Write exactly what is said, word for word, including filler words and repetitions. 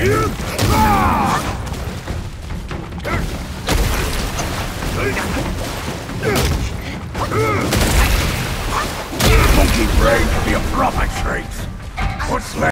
Monkey brain can be a proper treat. What's left?